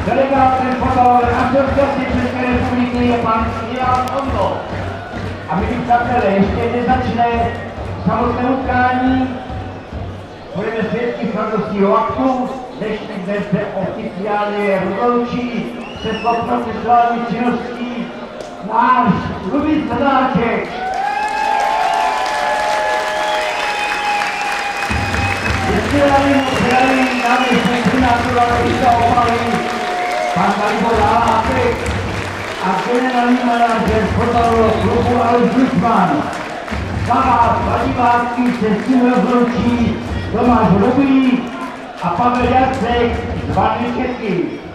delegátem fotbalové asociace České republiky je pan Ivan Ondo. A milí přátelé, ještě nezačne samotné utkání, budeme svědky slavnostního aktu, než dnes se oficiálně rozloučí se svou processuální činností náš Lubic Zadáček. Předali náměstek primátora Letiska Opaly, pan Dalibor Haláček a generální manažer fotbalového klubu Alois Dušman. Za vás, za diváky, se s tím rozloučí Tomáš Rubík a Pavel Jacek z Varny Česky.